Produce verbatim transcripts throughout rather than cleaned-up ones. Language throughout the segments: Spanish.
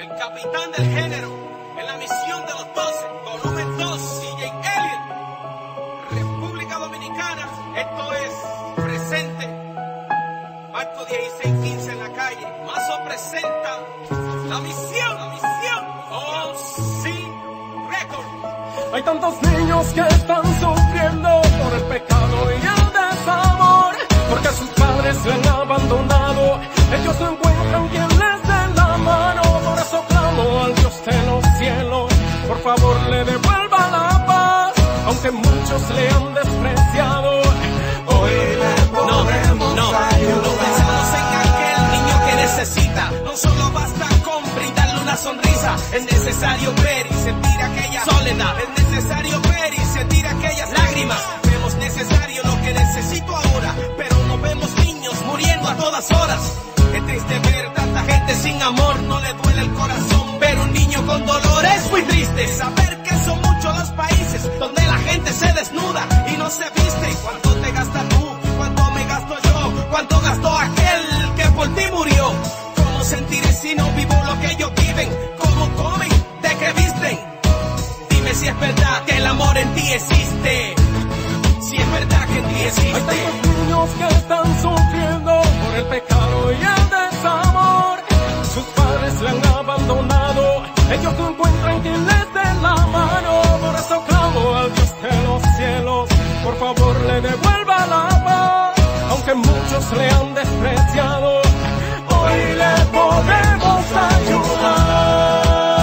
el capitán del género, en la misión de los doce, volumen dos, C J Elliott, República Dominicana, esto es presente, acto dieciséis quince en la calle, Mazo presenta la misión, la misión, O C Record. Hay tantos niños que están sufriendo por el pecado y el desamor, porque sus padres le han abandonado, ellos no encuentran quien les dé la mano. Por eso clamo al Dios de los cielos, por favor le devuelva la paz, aunque muchos le han despreciado. Hoy le podemos no, no, ayudar. No pensamos en aquel niño que necesita, no solo basta con brindarle una sonrisa, es necesario ver y sentir aquella soledad, es necesario ver y sentir aquellas lágrimas. Vemos necesario lo que necesito ahora, pero no vemos niños muriendo a todas horas. Es triste ver tanta gente sin amor, no le duele el corazón ver un niño con dolor. Es muy triste saber que son muchos los países donde la gente se desnuda y no se viste. ¿Cuánto te gastas tú? ¿Cuánto me gasto yo? ¿Cuánto gastó aquel que por ti murió? ¿Cómo sentiré si no vivo lo que ellos viven? ¿Cómo comen? ¿De qué visten? Dime si es verdad que el amor en ti existe. Si es verdad que en ti existe. Hay tantos niños que están sufriendo por el pecado y el desamor, sus padres le han abandonado, ellos no encuentran quien les dé la mano. Por eso clamo al Dios de los cielos, por favor le devuelva la paz, aunque muchos le han despreciado. Hoy le podemos ayudar.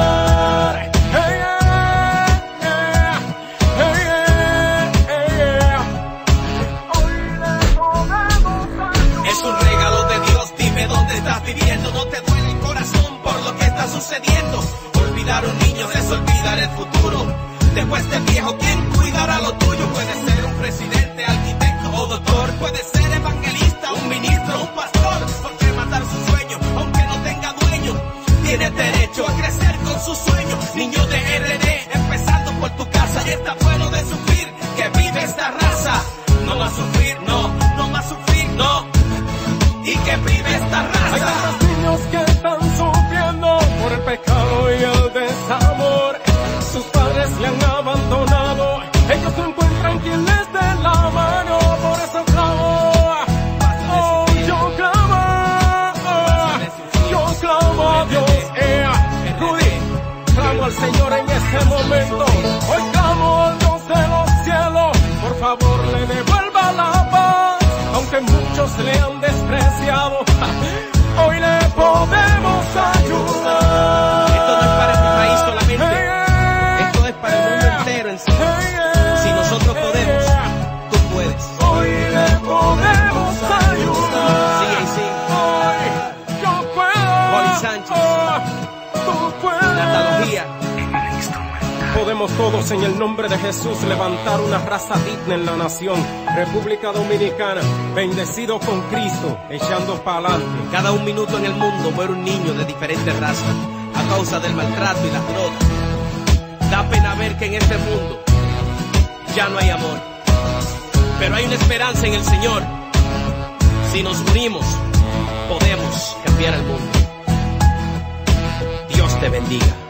No te duele el corazón por lo que está sucediendo. Olvidar un niño es olvidar el futuro. Después de viejo, ¿quién cuidará lo tuyo? Puede ser un presidente, arquitecto o doctor, puede ser evangelista, un ministro, un pastor. ¿Por qué matar su sueño aunque no tenga dueño? Tienes derecho a crecer con su sueño. Niño de R D, empezando por tu casa. Ya está bueno de sufrir, que vive esta raza. No más sufrir, no, no más sufrir, no. Y que vive esta raza. Hay tantos niños que están sufriendo por el pecado y el desamor, sus padres le han abandonado, ellos no encuentran quien les dé la mano. Por eso clamo, oh, yo clamo, oh, yo clamo a Dios. Eh, Rudy, clamo al Señor en este momento. Hoy clamo al Dios de los cielos, por favor le devuelva la paz, aunque muchos le han despreciado. Hoy le podemos ayudar. Esto no es para este país solamente, esto es para el mundo entero en sí. Si nosotros podemos, tú puedes. Hoy le podemos ayudar. Sí, sí. Hoy yo puedo. Wally Sánchez. Tú puedes. Natalogía. Podemos todos en el nombre de Jesús levantar una raza digna en la nación. República Dominicana, bendecido con Cristo, echando para adelante. Cada un minuto en el mundo muere un niño de diferentes razas a causa del maltrato y las drogas. Da pena ver que en este mundo ya no hay amor, pero hay una esperanza en el Señor. Si nos unimos, podemos cambiar el mundo. Dios te bendiga.